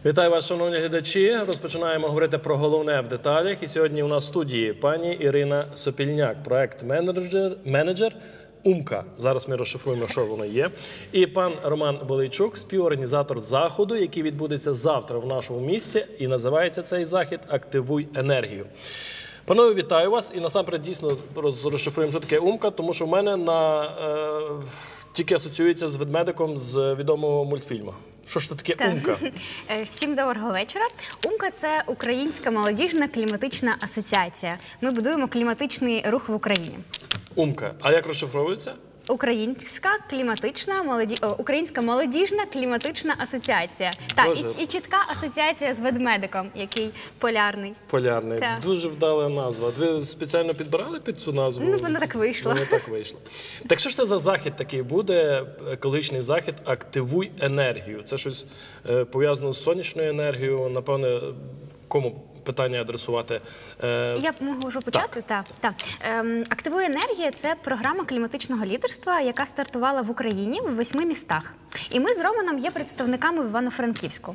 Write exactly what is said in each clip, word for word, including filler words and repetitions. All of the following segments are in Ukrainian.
Вітаю вас, шановні глядачі. Розпочинаємо говорити про головне в деталях. І сьогодні у нас в студії пані Ірина Сопільняк, проект-менеджер менеджер УМКА. Зараз ми розшифруємо, що воно є. І пан Роман Болейчук, співорганізатор заходу, який відбудеться завтра в нашому місті. І називається цей захід «Активуй енергію». Панове, вітаю вас. І насамперед дійсно розшифруємо, що таке УМКА, тому що в мене на, е, тільки асоціюється з ведмедиком з відомого мультфільму. Що ж це таке Так. УМКА? Всім доброго вечора. УМКА – це Українська молодіжна кліматична асоціація. Ми будуємо кліматичний рух в Україні. УМКА. А як розшифровується? Українська кліматична молоді... О, Українська молодіжна кліматична асоціація. Так, і, і чітка асоціація з ведмедиком, який полярний. Полярний. Так. Дуже вдала назва. Ви спеціально підбирали під цю назву? Ну, воно так вийшло. Воно так вийшло. Так що ж це за захід такий буде, екологічний захід «Активуй енергію»? Це щось е, пов'язано з сонячною енергією, напевне, кому питання адресувати? Е, Я можу почати? Так. Так. Ем, «Активуй енергія» – це програма кліматичного лідерства, яка стартувала в Україні в восьми містах. І ми з Романом є представниками в Івано-Франківську.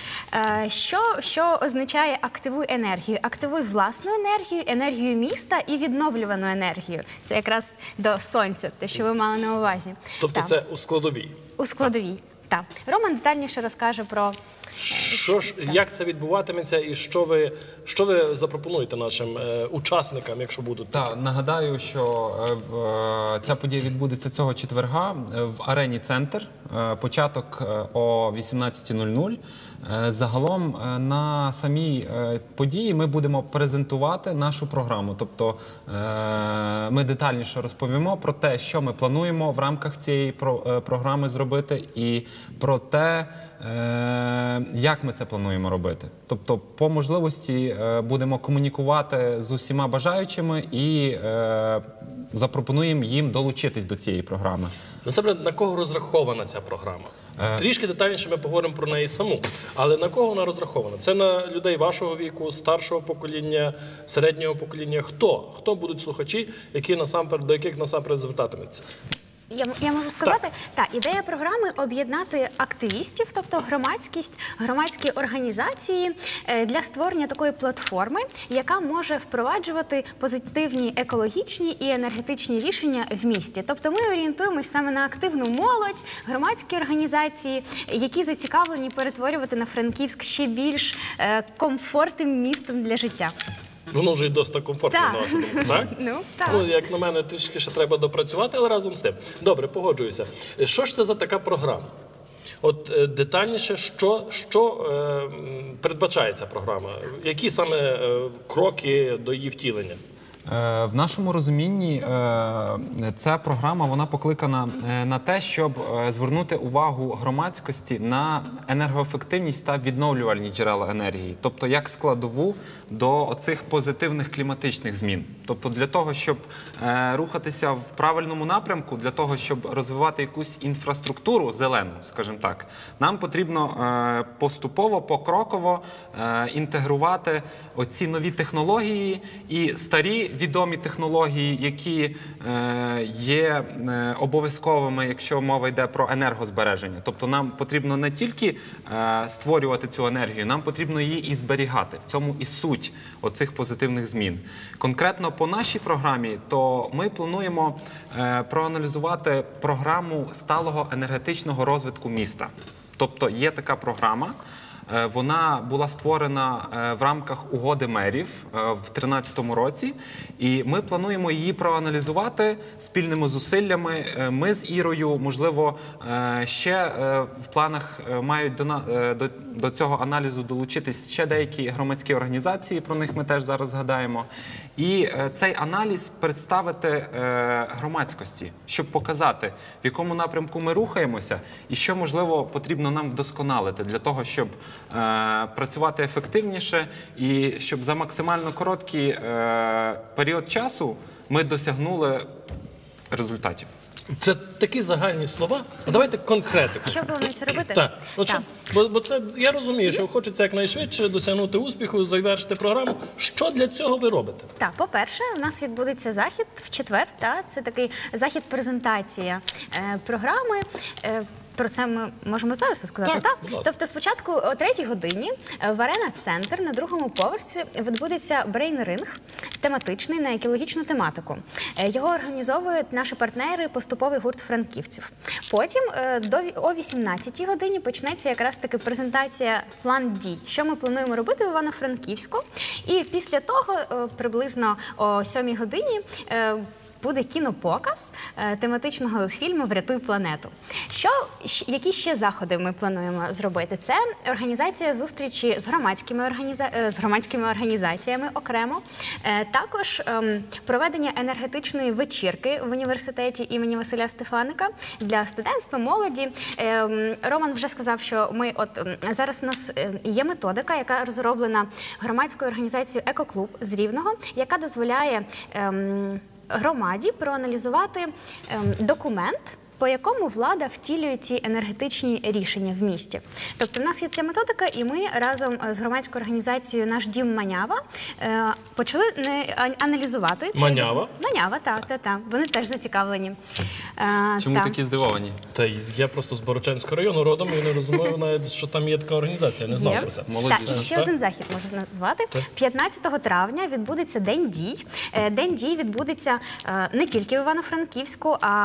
Е, Що, що означає «активуй енергію»? Активуй власну енергію, енергію міста і відновлювану енергію. Це якраз до сонця, те, що ви мали на увазі. тобто Так. це у складовій? У складовій, так. Роман детальніше розкаже про... Що ж, як це відбуватиметься і що ви, що ви запропонуєте нашим е, учасникам, якщо будуть такі? Так, нагадаю, що е, в, е, ця подія відбудеться цього четверга е, в арені «Центр». Е, початок е, о вісімнадцятій нуль нуль. Е, загалом е, на самій е, події ми будемо презентувати нашу програму. Тобто е, ми детальніше розповімо про те, що ми плануємо в рамках цієї про, е, програми зробити, і про те, е, як ми це плануємо робити. Тобто, по можливості е, будемо комунікувати з усіма бажаючими і е, запропонуємо їм долучитись до цієї програми. Насамперед, на кого розрахована ця програма? Трішки детальніше ми поговоримо про неї саму. Але на кого вона розрахована? Це на людей вашого віку, старшого покоління, середнього покоління? Хто? Хто будуть слухачі, які насамперед, до яких насамперед звертатиметься? Я, я можу сказати, так, ідея програми – об'єднати активістів, тобто громадськість, громадські організації е, для створення такої платформи, яка може впроваджувати позитивні екологічні і енергетичні рішення в місті. Тобто ми орієнтуємось саме на активну молодь, громадські організації, які зацікавлені перетворювати на Франківськ ще більш е, комфортним містом для життя. Воно вже й досить комфортно, Так. на вашу думку, так? Ну, так. Ну, як на мене, трішки ще треба допрацювати, але разом з тим. Добре, погоджуюся. Що ж це за така програма? От е, детальніше, що, що е, передбачає ця програма? Які саме е, кроки до її втілення? Е, В нашому розумінні е, ця програма вона покликана е, на те, щоб е, звернути увагу громадськості на енергоефективність та відновлювальні джерела енергії, тобто як складову до оцих позитивних кліматичних змін. Тобто для того, щоб е, рухатися в правильному напрямку, для того, щоб розвивати якусь інфраструктуру зелену, скажімо так, нам потрібно е, поступово, покроково е, інтегрувати оці нові технології і старі відомі технології, які е, є е, обов'язковими, якщо мова йде про енергозбереження. Тобто нам потрібно не тільки е, створювати цю енергію, нам потрібно її і зберігати. В цьому і суть оцих позитивних змін. Конкретно по нашій програмі, то ми плануємо е, проаналізувати програму сталого енергетичного розвитку міста. Тобто є така програма. Вона була створена в рамках угоди мерів в дві тисячі тринадцятому році, і ми плануємо її проаналізувати спільними зусиллями. Ми з Ірою, можливо, ще в планах мають до, до, до цього аналізу долучитись ще деякі громадські організації, про них ми теж зараз згадаємо. І цей аналіз представити громадськості, щоб показати, в якому напрямку ми рухаємося і що, можливо, потрібно нам вдосконалити для того, щоб працювати ефективніше і щоб за максимально короткий період часу ми досягнули результатів. Це такі загальні слова. А давайте конкретику. Що планується робити? Так. От Так. що- бо, бо це, я розумію, що хочеться якнайшвидше досягнути успіху, завершити програму. Що для цього ви робите? Так, по-перше, у нас відбудеться захід в четвер. Та, це такий захід-презентація е, програми. Е, про це ми можемо зараз сказати, Так, так? будь ласка. Тобто спочатку о третій годині в Арена-центр на другому поверсі відбудеться брейн-ринг тематичний на екологічну тематику. Е, Його організовують наші партнери поступовий гурт франківців. Потім е, до ві- о вісімнадцятій годині почнеться якраз таки презентація план дій, що ми плануємо робити в Івано-Франківську. І після того е, приблизно о сьомій годині е, буде кінопоказ е, тематичного фільму «Врятуй планету». Що, щ- які ще заходи ми плануємо зробити? Це організація зустрічі з громадськими, організа... е, з громадськими організаціями окремо. Е, Також ем, проведення енергетичної вечірки в університеті імені Василя Стефаника для студентства, молоді. Ем, Роман вже сказав, що ми от ем, зараз у нас е, є методика, яка розроблена громадською організацією «Екоклуб» з Рівного, яка дозволяє ем, громаді проаналізувати ем, документ, по якому влада втілює ці енергетичні рішення в місті. Тобто в нас є ця методика, і ми разом з громадською організацією «Наш дім Манява» е, почали не, а- аналізувати цей Манява? документ. Манява, так, так, так. Вони теж зацікавлені. Е, Чому так. такі здивовані? Та й я просто з Борочанського району родом і не розумію навіть, що там є така організація. Не знав Є. про це. Молодіжна. Так, і ще Так. один захід можна назвати. п'ятнадцятого травня відбудеться День дій. Е, День дій відбудеться е, не тільки в Івано-Франківську, а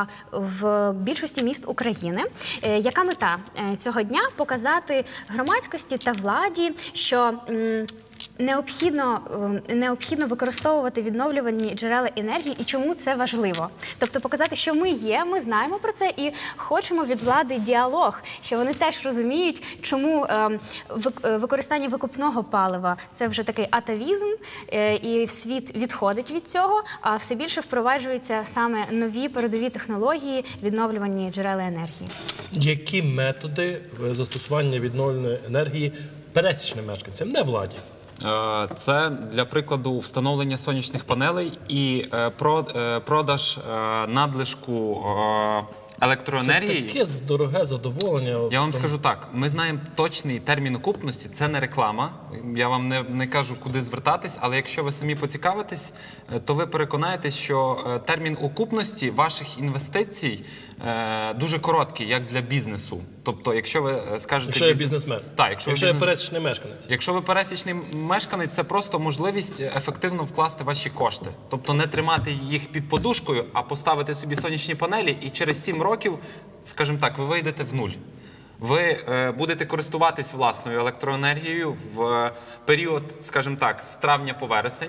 в більшості міст України. Е, Яка мета е, цього дня? Показати громадськості та владі, що м, Необхідно, е, необхідно використовувати відновлювані джерела енергії і чому це важливо. Тобто показати, що ми є, ми знаємо про це і хочемо від влади діалог, що вони теж розуміють, чому е, вик- е, використання викопного палива – це вже такий атавізм, е, і світ відходить від цього, а все більше впроваджуються саме нові передові технології, відновлювані джерела енергії. Які методи е, застосування відновленої енергії пересічним мешканцям, не владі? Е, Це, для прикладу, встановлення сонячних панелей і е, про- е, продаж е, надлишку е, електроенергії. Це таке дороге задоволення. от Я вам там. скажу так: ми знаємо точний термін окупності, це не реклама. Я вам не, не кажу, куди звертатись, але якщо ви самі поцікавитесь, е, то ви переконаєтесь, що е, термін окупності ваших інвестицій е, дуже короткий, як для бізнесу. Тобто, якщо ви е, скажете... Якщо я біз- бізнесмен. Так, якщо, якщо ви я бізнес... пересічний мешканець. Якщо ви пересічний мешканець, це просто можливість ефективно вкласти ваші кошти. Тобто не тримати їх під подушкою, а поставити собі сонячні панелі, і через сім років, скажімо так, ви вийдете в нуль. Ви е, будете користуватись власною електроенергією в е, період, скажімо так, з травня по вересень.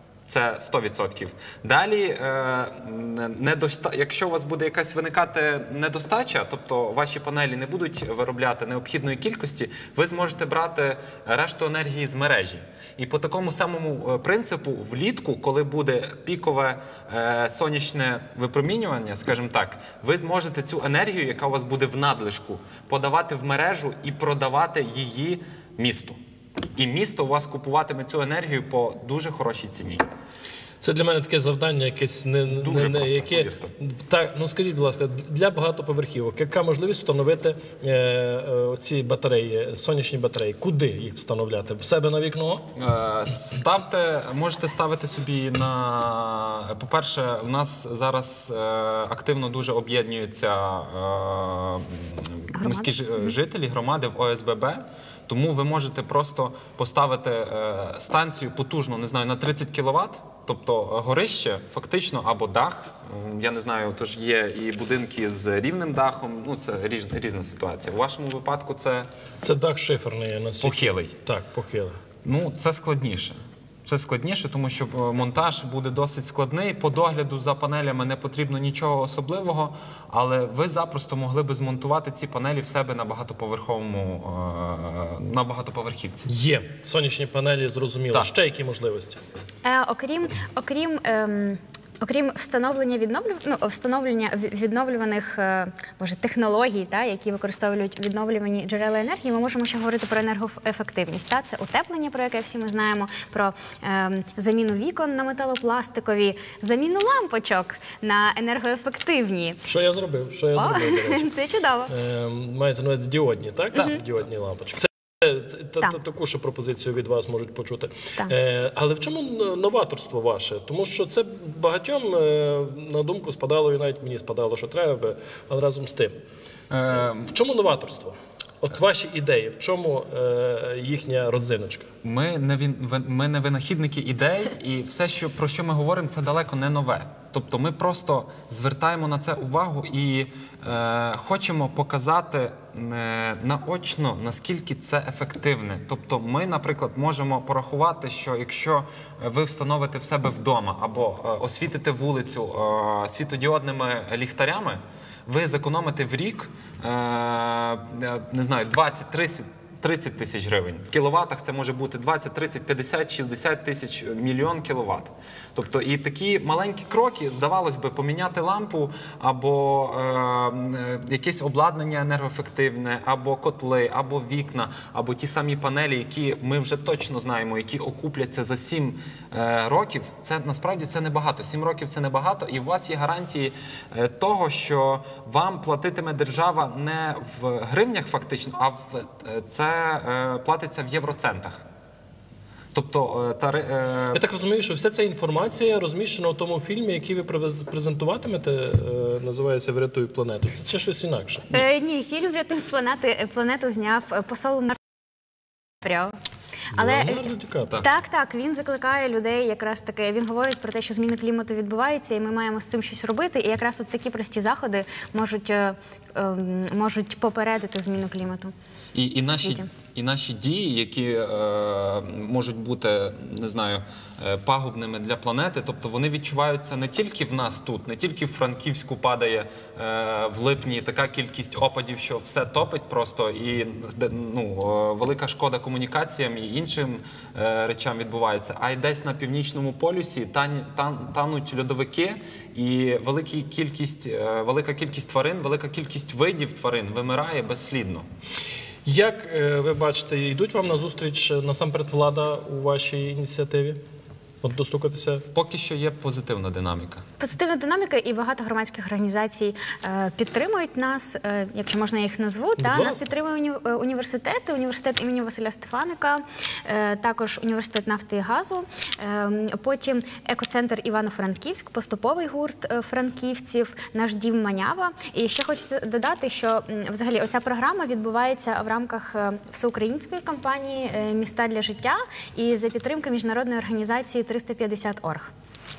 Це сто відсотків. Далі, е, недоста... якщо у вас буде якась виникати недостача, тобто ваші панелі не будуть виробляти необхідної кількості, ви зможете брати решту енергії з мережі. І по такому самому е, принципу влітку, коли буде пікове е, сонячне випромінювання, скажімо так, ви зможете цю енергію, яка у вас буде в надлишку, подавати в мережу і продавати її місту. І місто у вас купуватиме цю енергію по дуже хорошій ціні. Це для мене таке завдання, якесь не, Дуже не, не просто, яке. повірте. Так, ну скажіть, будь ласка, для багатоповерхівок, яка можливість встановити е, е, ці батареї, сонячні батареї? Куди їх встановляти? В себе на вікно? Е, Ставте, можете ставити собі на... По-перше, в нас зараз е, активно дуже об'єднуються е, міські ж- жителі, громади в О С Б Б. Тому ви можете просто поставити е, станцію потужну, не знаю, на тридцять кіловат, тобто горище фактично або дах. М, Я не знаю, тож є і будинки з рівним дахом, ну це різ, різна ситуація. У вашому випадку це Це дах шиферний. я наскільки- похилий. Так, похилий. Ну, це складніше. Це складніше, тому що е, монтаж буде досить складний. По догляду за панелями не потрібно нічого особливого, але ви запросто могли би змонтувати ці панелі в себе на багатоповерховому е, на багатоповерхівці. Є сонячні панелі, зрозуміло. Так. Ще які можливості? Е, окрім, окрім, ем, окрім встановлення відновлю, ну, встановлення ві- відновлюваних е, може, технологій, та, які використовують відновлювані джерела енергії, ми можемо ще говорити про енергоефективність. Та? Це утеплення, про яке всі ми знаємо, про ем, заміну вікон на металопластикові, заміну лампочок на енергоефективні. Що я зробив? Що я О, зробив, до речі? це чудово. Е, мається на увазі діодні, так? Так. Діодні лампочки. Це це- та- Так. та- таку ще пропозицію від вас можуть почути. Так. Е, але в чому н- новаторство ваше? Тому що це багатьом е, на думку спадало, і навіть мені спадало, що треба би, але разом з тим. Е, В чому новаторство? От ваші ідеї, в чому е, їхня родзиночка? Ми не він ви- ми не винахідники ідей, і все, що про що ми говоримо, це далеко не нове. Тобто, ми просто звертаємо на це увагу і е, хочемо показати е, наочно, наскільки це ефективне. Тобто, ми, наприклад, можемо порахувати, що якщо ви встановите в себе вдома або е, освітите вулицю е, світодіодними ліхтарями, ви зекономите в рік, е, е, не знаю, двадцять-тридцять тридцять тисяч гривень. В кіловатах це може бути двадцять, тридцять, п'ятдесят, шістдесят тисяч, мільйон кіловат. Тобто і такі маленькі кроки, здавалось би, поміняти лампу або е, е, якесь обладнання енергоефективне, або котли, або вікна, або ті самі панелі, які ми вже точно знаємо, які окупляться за сім е, років. Це насправді це небагато. сім років це небагато, і у вас є гарантії е, того, що вам платитиме держава не в гривнях фактично, а в е, це е, платиться в євроцентах. Тобто, е, тари, е, Я так розумію, що вся ця інформація розміщена у тому фільмі, який ви привез- презентуватимете, е, називається «Врятуй планету». Це щось інакше. Е, ні, фільм «Врятуй планети» планету зняв е, посол Марпряв. Але Леонардо Ді Капріо. так, так, він закликає людей, якраз таки, він говорить про те, що зміни клімату відбуваються, і ми маємо з цим щось робити. І якраз от такі прості заходи можуть, е, ем, можуть попередити зміну клімату. І, і, наші, світі. і наші дії, які е, можуть бути, не знаю, е, пагубними для планети, тобто вони відчуваються не тільки в нас тут, не тільки в Франківську падає е, в липні така кількість опадів, що все топить просто, і ну, е, велика шкода комунікаціям і іншим е, речам відбувається. А й десь на північному полюсі тан, тан, тануть льодовики, і велика кількість, е, велика кількість тварин, велика кількість видів тварин вимирає безслідно. Як е, ви бачите, йдуть вам на зустріч е, насамперед влада у вашій ініціативі? От достукатися? Поки що є позитивна динаміка. Позитивна динаміка, і багато громадських організацій е, підтримують нас, е, якщо можна їх назву. Та, ласка. нас підтримує уні, е, університети, університет імені Василя Стефаника, е, також університет нафти і газу, е, потім екоцентр Івано-Франківськ, поступовий гурт е, франківців, наш дім Манява. І ще хочеться додати, що м, взагалі оця програма відбувається в рамках е, всеукраїнської кампанії е, «Міста для життя» і за підтримки міжнародної організації триста п'ятдесят орг.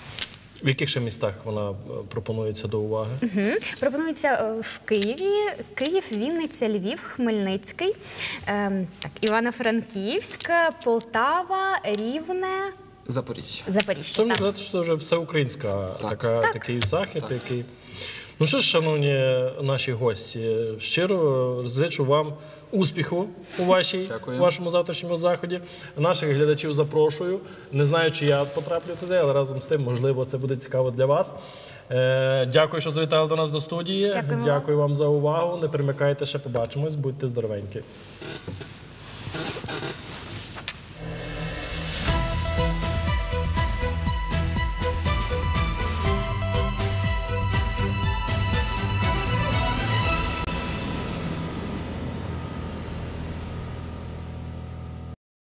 В яких ще містах вона е, пропонується до уваги? Мгм. Пропонується е, в Києві, Київ, Вінниця, Львів, Хмельницький, ем, так, Івано-Франківськ, Полтава, Рівне, Запоріжжя. Запоріжжя. Це мені Так. сказати, що це вже всеукраїнська така, Так. такий захід, який. Ну що ж, шановні наші гості, щиро зичу вам успіху у вашій, Дякую. вашому завтрашньому заході. Наших глядачів запрошую. Не знаю, чи я потраплю туди, але разом з тим, можливо, це буде цікаво для вас. Е, дякую, що завітали до нас до студії. Дякуємо вам. Дякую вам за увагу. Не примикайте, ще побачимось. Будьте здоровенькі.